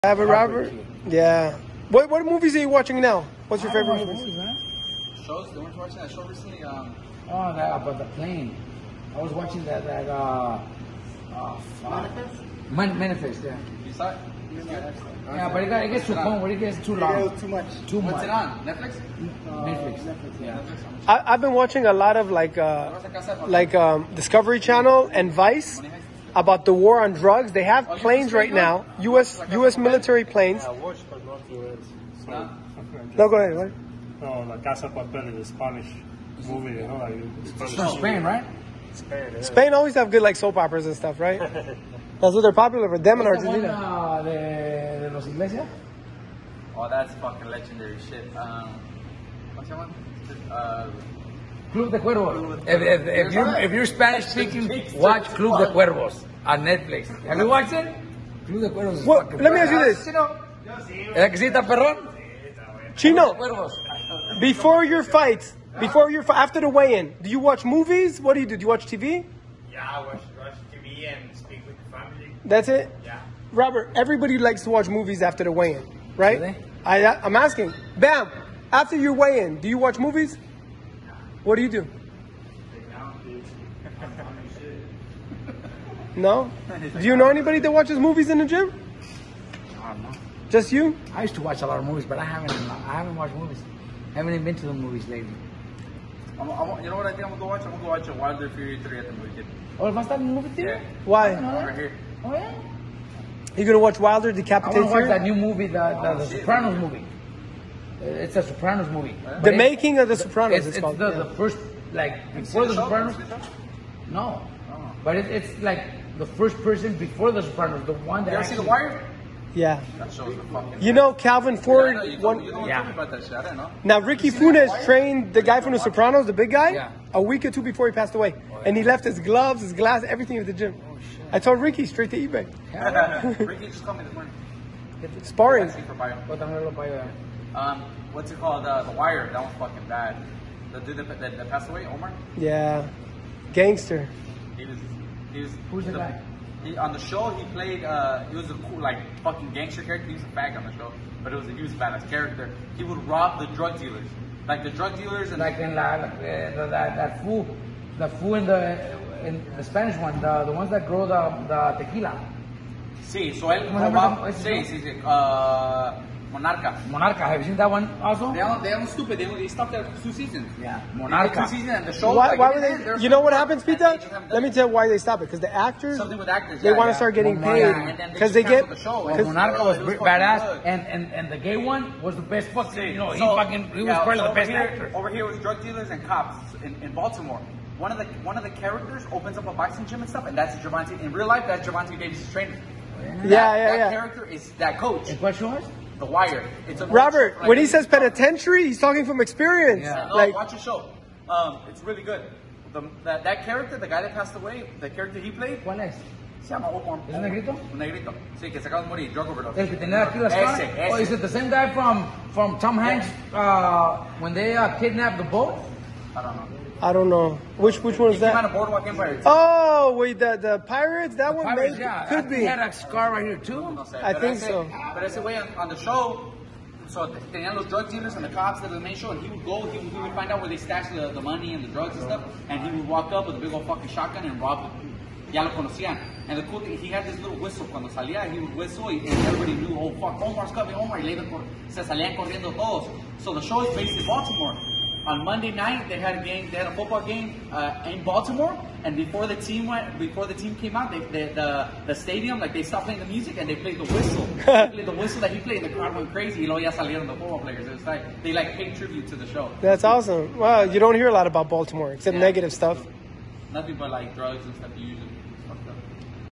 Have it, Robert? Yeah. What movies are you watching now? What's your favorite movies? Man. Shows? They weren't watching that show recently. About the plane. I was watching that Manifest, yeah. You saw it? Yeah, but it gets too long. It gets too long. Too much. What's it on? Netflix? Netflix. Yeah. I've been watching a lot of Discovery Channel and Vice about the war on drugs. They have planes right now, U.S. military planes. I watched, but not US. So, No, go ahead. What? no, La Casa Papel is a Spanish movie, you know, like It's from Spain, right? Spain. Yeah. Spain always have good soap operas and stuff, right? That's what they're popular for. Them in What's the Argentina. one, de Los Iglesias? Oh, that's fucking legendary shit. What's that one? Club de Cuervos. If you're Spanish speaking, watch Club de Cuervos on Netflix. Have you watched it? Club de Cuervos is Well, fucking let me ask you this. ¿Es que sí está perrón? Chino, Cuervos. before your fights, after the weigh-in, do you watch movies? What do? Do you watch TV? Yeah, I watch TV and speak with the family. That's it? Yeah. Robert, everybody likes to watch movies after the weigh-in, right? Do they? I'm asking. Bam! After your weigh-in, do you watch movies? What do you do? No? Do you know anybody that watches movies in the gym? I don't know. Just you? I used to watch a lot of movies, but I haven't watched movies. I haven't even been to the movies lately. You know what I think I'm gonna go watch? I'm gonna go watch a Wilder Fury 3 at the movie theater. Oh, ¿vas a estar en el movie theater? Yeah. Why? Right here. Oh, yeah? You gonna watch Wilder I Decapitate want to watch Fury? that new movie, the Sopranos movie. It's a Sopranos movie. The But Making of the Sopranos, it's it's called. the first, like, before the Sopranos. No. But it's like the first person before the Sopranos, the one that You ever see The actually... Wire? Yeah. That show's a fucking. You know Calvin Ford. Yeah, you told me Yeah. about that shit. I didn't know. Now Ricky Funes trained the guy from The Sopranos, the big guy, Yeah. a week or two before he passed away, and he left his gloves, his glass, everything at the gym. I told Ricky straight to eBay. Ricky just called me this morning. Sparring. Asking for bio. Bótamelo para allá. What's it called? The Wire. That was fucking bad. The dude that passed away, Omar. Yeah. Gangster. He was. Who's the guy? On the show, he played. He was a cool, like, fucking gangster character. He was a fag on the show, but he was a badass character. He would rob the drug dealers, like the drug dealers and Like in that fool, the fool in the Spanish one, the ones that grow the tequila. Sí, so él ¿Cómo se llama robaba. ese Sí. Monarca. Monarca, have you seen that one also? They are stupid. They stopped there for 2 seasons. Yeah, They did Monarca. 2 seasons and the show. Why like, were in the end, they? they're You know what fucking- happens, and Pita? they just haven't done Let me tell you why they stop it. Because the actors, something with actors. they want to yeah. start getting Yeah, paid and then because they just get. canceled the show. Well, Because Monarca was it was badass, fucking good. and the gay one was the best fucking. You know, he So, was yeah, probably so the best over here, actor. Over here was drug dealers and cops in Baltimore. One of the characters opens up a boxing gym and stuff, and that's Gervonta. In real life, that's Gervonta Davis' trainer. That character is that coach. ¿En cuál show es? The Wire. It's a Robert, like, when he says penitentiary, he's talking from experience. Yeah. no, Like, watch the show. It's really good. That character, the guy that passed away, the character he played, ¿Cuál es? se llama Omar. ¿Es un negrito? Un negrito. Sí, que se acaba de morir, drug overdose. El que tenía aquí las caras? Ese. Oh, is it the same guy from Tom Hanks when they kidnapped the boat? I don't know. I don't know. Which one He is came out that? of Boardwalk Empire. Oh, wait, the Pirates? That one Pirates, maybe yeah. could I be. He had a scar right here too. No sé, I pero think ese- so. But ese way on the show, so tenían los drug dealers and the cops that were the main show, and he would find out where they stashed the money and the drugs and stuff, and he would walk up with a big old fucking shotgun and rob it. Ya lo conocían. And the cool thing, he had this little whistle. Cuando salía, he would whistle, and everybody knew, oh fuck, Omar's coming, Omar. Y se salían corriendo todos. So the show is based in Baltimore. On Monday night, they had a football game in Baltimore, and before the team came out, the stadium, like, they stopped playing the music and they played the whistle. They played the whistle that he played, and the crowd went crazy. Y luego ya salieron the football players. It was like they paid tribute to the show. That's awesome. Well, you don't hear a lot about Baltimore except Yeah. negative stuff. Nothing but like drugs and stuff you usually.